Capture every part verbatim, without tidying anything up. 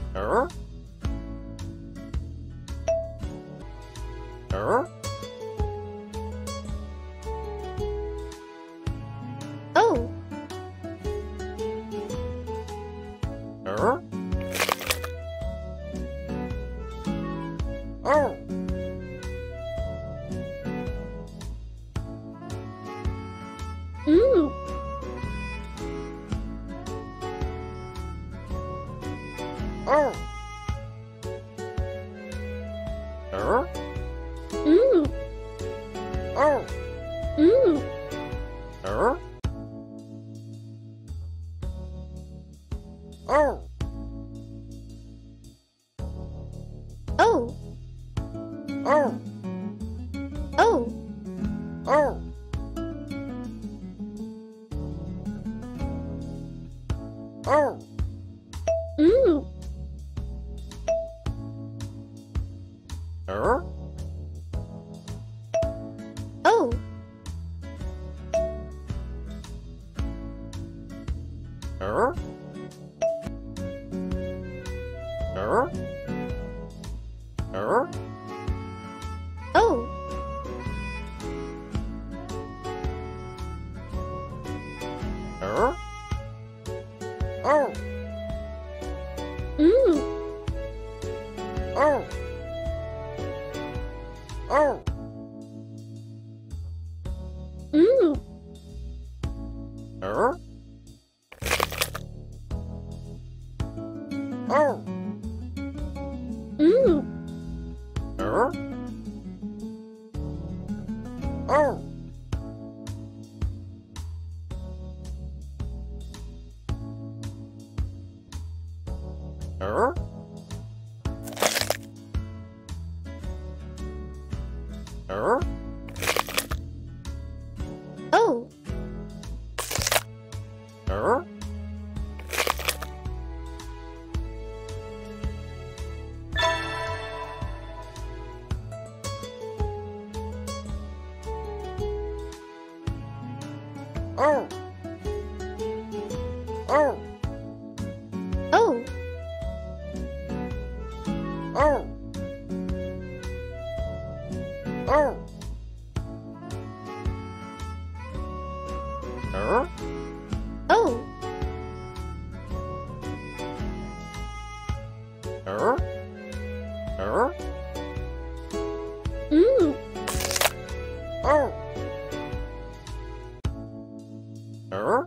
Er? Er? Oh. Er? Oh. Mm. Oh. Er? Mm. Oh. Mm. Er? Oh. Oh. Oh. Oh. Oh. Oh. Mm. Er? Oh. Er? Er? Er? Oh. Er? Oh. Mm. Oh. Oh. Mm. Er? Oh. Mm. Er? Oh. Er? Er? Oh. Er? Oh. Oh. Oh. Oh. Oh. Er? Oh. Er? Er? Mm. Oh. Er?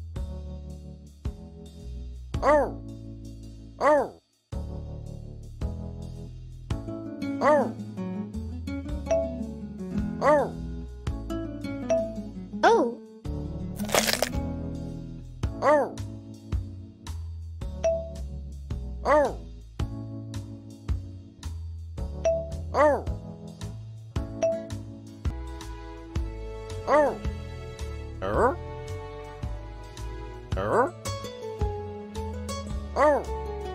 Oh. Oh. Oh. Oh. Oh. Oh. Oh. Oh. Oh. Er? Er? Oh.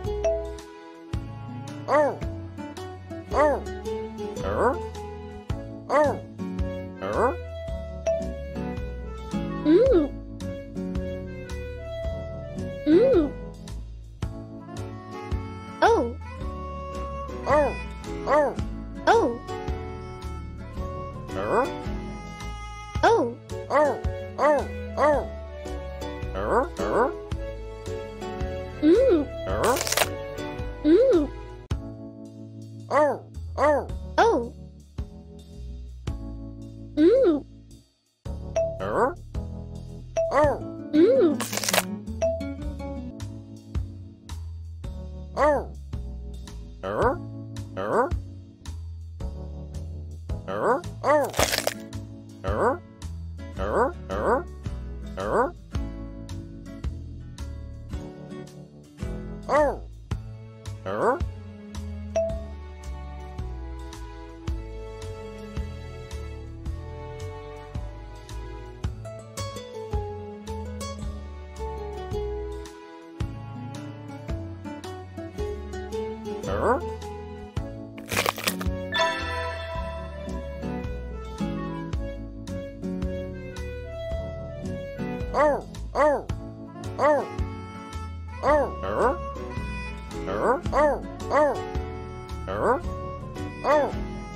Oh. Oh. Er? Oh. Er? Mm. Mm. Oh. Oh. Oh. Oh. Er? Oh. Oh. Oh. Oh. Er? Er? Mm. Er? Mm. Oh. Oh. Oh. Mm. Er? Oh. Mm. Oh. Er? Er? Er? Oh. Er? Er? Er? Er? Oh. Er? Er? Oh. Oh. Oh. Oh. Er? Er, oh, oh. Er, oh.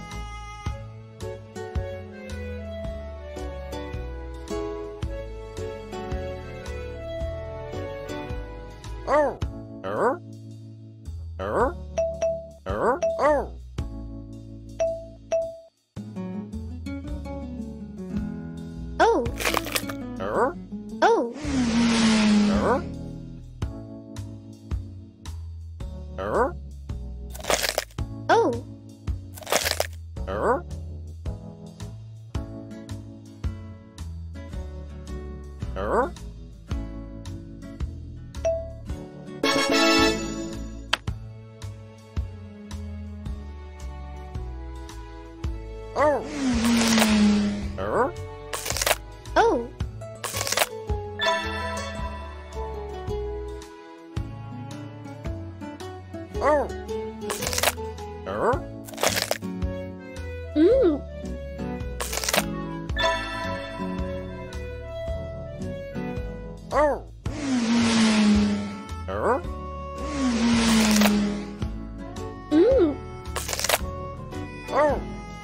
Oh, er, er, er, oh. Oh. Er, Oh. er, er, Oh. er, er. Oh, er, Oh. oh, er, Mm. oh, er, Mm. oh,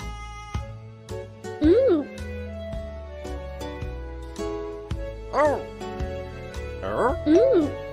Mm. oh, er, Mm.